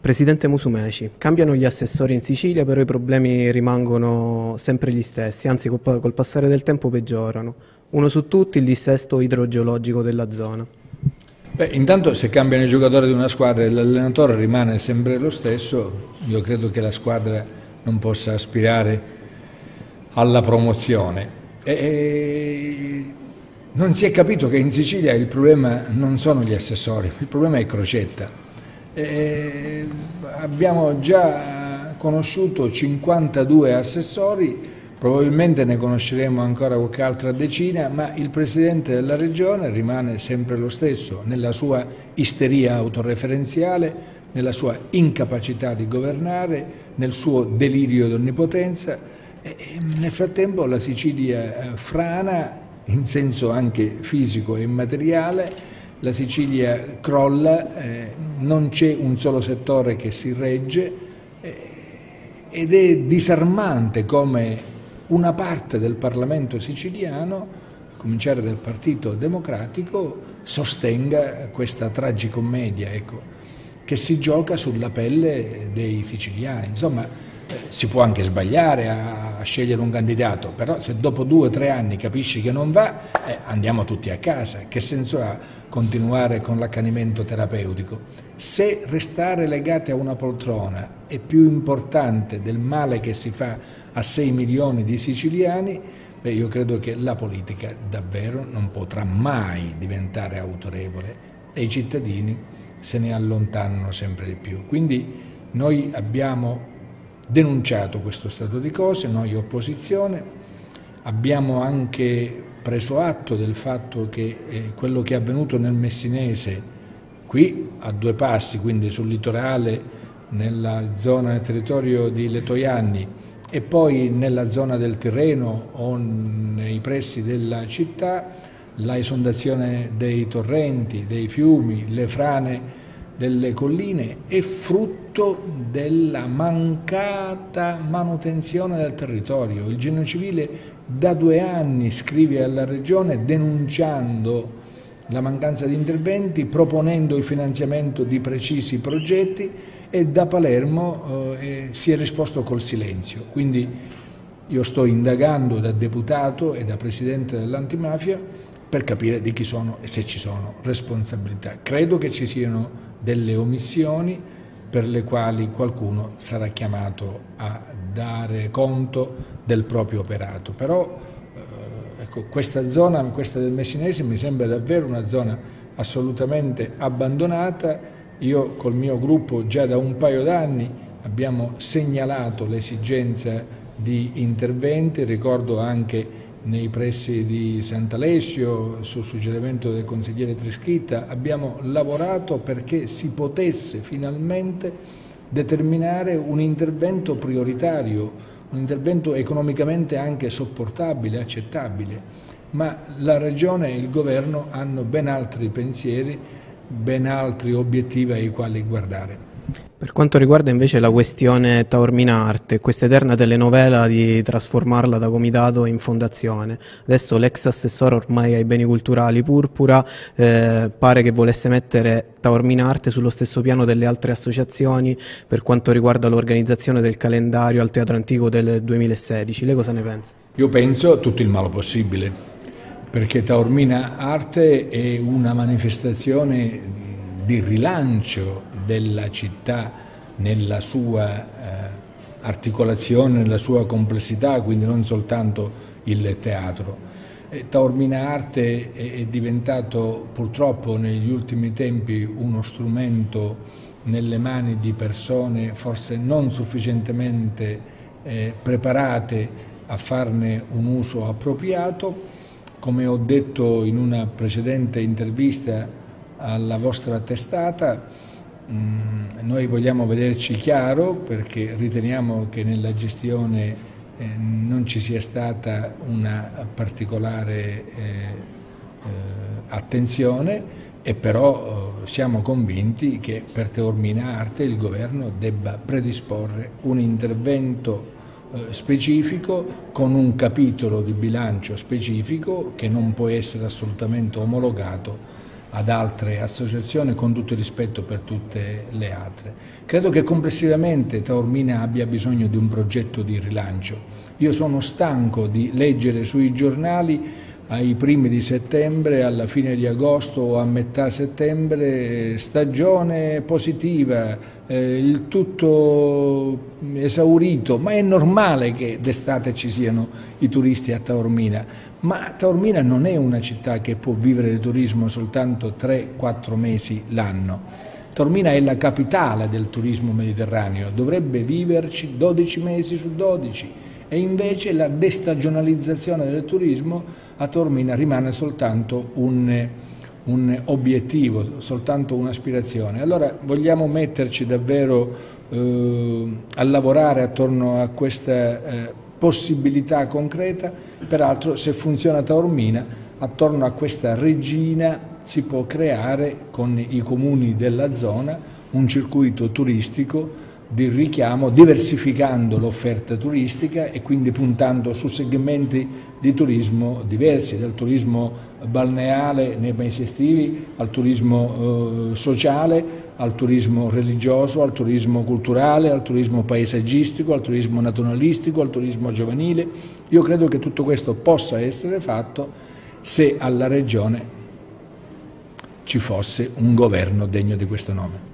Presidente Musumeci, cambiano gli assessori in Sicilia, però i problemi rimangono sempre gli stessi, anzi col passare del tempo peggiorano. Uno su tutti, il dissesto idrogeologico della zona. Beh, intanto se cambiano i giocatori di una squadra e l'allenatore rimane sempre lo stesso, io credo che la squadra non possa aspirare alla promozione. Non si è capito che in Sicilia il problema non sono gli assessori, il problema è Crocetta. Abbiamo già conosciuto 52 assessori, probabilmente ne conosceremo ancora qualche altra decina, ma il Presidente della Regione rimane sempre lo stesso, nella sua isteria autoreferenziale, nella sua incapacità di governare, nel suo delirio di onnipotenza. Nel frattempo la Sicilia frana in senso anche fisico e materiale, la Sicilia crolla, non c'è un solo settore che si regge ed è disarmante come una parte del Parlamento siciliano, a cominciare dal Partito Democratico, sostenga questa tragicommedia, che si gioca sulla pelle dei siciliani. Insomma, si può anche sbagliare a scegliere un candidato, però se dopo 2 o 3 anni capisci che non va, andiamo tutti a casa. Che senso ha continuare con l'accanimento terapeutico? Se restare legati a una poltrona è più importante del male che si fa a 6 milioni di siciliani, io credo che la politica davvero non potrà mai diventare autorevole e i cittadini se ne allontanano sempre di più. Quindi noi abbiamo denunciato questo stato di cose, noi opposizione, abbiamo anche preso atto del fatto che quello che è avvenuto nel Messinese, qui a 2 passi, quindi sul litorale, nella zona del territorio di Letojanni e poi nella zona del Tirreno o nei pressi della città, la esondazione dei torrenti, dei fiumi, le frane delle colline è frutto della mancata manutenzione del territorio. Il Genio Civile da 2 anni scrive alla Regione denunciando la mancanza di interventi, proponendo il finanziamento di precisi progetti e da Palermo si è risposto col silenzio. Quindi io sto indagando da deputato e da presidente dell'antimafia per capire di chi sono e se ci sono responsabilità. Credo che ci siano delle omissioni per le quali qualcuno sarà chiamato a dare conto del proprio operato. Però questa zona, questa del Messinese, mi sembra davvero una zona assolutamente abbandonata. Io col mio gruppo già da un paio d'anni abbiamo segnalato l'esigenza di interventi, ricordo anche nei pressi di Sant'Alessio, sul suggerimento del consigliere Trischitta, abbiamo lavorato perché si potesse finalmente determinare un intervento prioritario, un intervento economicamente anche sopportabile, accettabile, ma la Regione e il Governo hanno ben altri pensieri, ben altri obiettivi ai quali guardare. Per quanto riguarda invece la questione Taormina Arte, questa eterna telenovela di trasformarla da comitato in fondazione, adesso l'ex assessore ormai ai beni culturali Purpura pare che volesse mettere Taormina Arte sullo stesso piano delle altre associazioni per quanto riguarda l'organizzazione del calendario al Teatro Antico del 2016. Lei cosa ne pensa? Io penso tutto il male possibile, perché Taormina Arte è una manifestazione di rilancio della città nella sua articolazione, nella sua complessità, quindi non soltanto il teatro. Taormina Arte è diventato purtroppo negli ultimi tempi uno strumento nelle mani di persone forse non sufficientemente preparate a farne un uso appropriato. Come ho detto in una precedente intervista alla vostra testata, noi vogliamo vederci chiaro perché riteniamo che nella gestione non ci sia stata una particolare attenzione e però siamo convinti che per Taormina Arte il governo debba predisporre un intervento specifico con un capitolo di bilancio specifico che non può essere assolutamente omologato ad altre associazioni, con tutto il rispetto per tutte le altre. Credo che complessivamente Taormina abbia bisogno di un progetto di rilancio. Io sono stanco di leggere sui giornali ai primi di settembre, alla fine di agosto o a metà settembre, stagione positiva, il tutto esaurito, ma è normale che d'estate ci siano i turisti a Taormina, ma Taormina non è una città che può vivere di turismo soltanto 3-4 mesi l'anno. Taormina è la capitale del turismo mediterraneo, dovrebbe viverci 12 mesi su 12. E invece la destagionalizzazione del turismo a Taormina rimane soltanto un obiettivo, soltanto un'aspirazione. Allora vogliamo metterci davvero a lavorare attorno a questa possibilità concreta. Peraltro, se funziona Taormina, attorno a questa regina si può creare con i comuni della zona un circuito turistico di richiamo, diversificando l'offerta turistica e quindi puntando su segmenti di turismo diversi, dal turismo balneare nei mesi estivi al turismo sociale, al turismo religioso, al turismo culturale, al turismo paesaggistico, al turismo naturalistico, al turismo giovanile. Io credo che tutto questo possa essere fatto se alla Regione ci fosse un governo degno di questo nome.